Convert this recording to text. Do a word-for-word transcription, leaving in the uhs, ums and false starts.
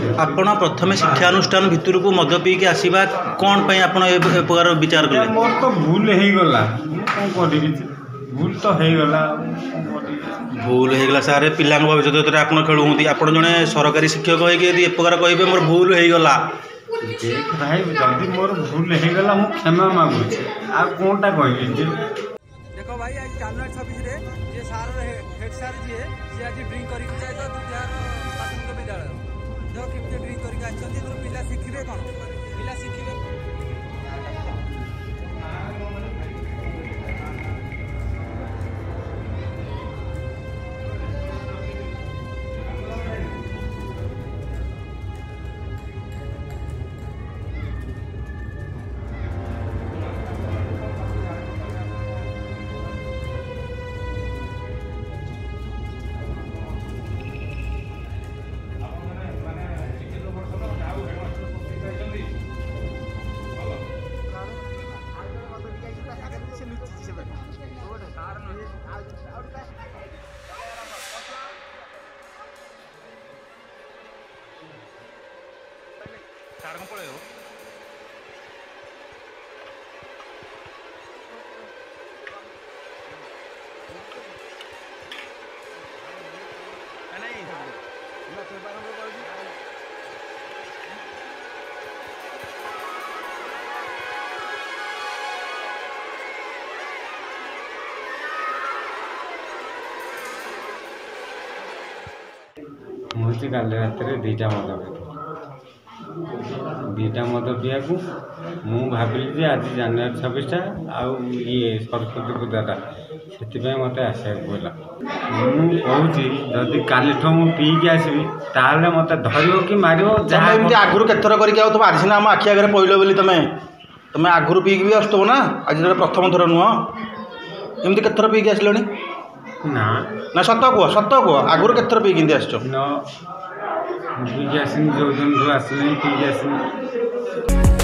आपण प्रथम शिक्षानुष्ठान भितर को मद पी के आसवा कौन पे आप प्रकार विचार कले? मोर तो भूल हो गला कौन कर भूल तो हो गला भूल हो गला सारे पिला भविष्य आप खेलुँगी आप जड़े सरकारी शिक्षक होगी प्रकार कहे मोर भूल हो गला देख भाई जदि मोर भूल हो गला मु क्षमा मांगु आ कोनटा कहबी देखो भाई आज जानुआरी छब्बीस रे जे सार हेड सार जी से आज ड्रिंक करके जाए तो विद्यार प्राथमिक विद्यालय देखो केमते ड्रिंक करके आछंती तो पिला शिखिबे कोन पिला शिखिबे सार को पड़े मुझे काली रात दीटा मद दीटा मद पीया मु भाविली आज जानुआरी छब्बीस आउ ये सरस्वती पूजाटा से मत आसा पड़ा मुझे जदि काली मु पीक आसबि ताले मत धर कि मार जहाँ आगुरी केतर कर तुम आज सीना आम आखि आगे पड़ल बोली तुम तुम आगुरी पीक भी आसुव ना आज प्रथम थर नुह एमती केतर पीक आसल ना ना सत कह सत कह आगुरी केतर पीक आस पीक आसनी जो दिन आसनी पीक आसनी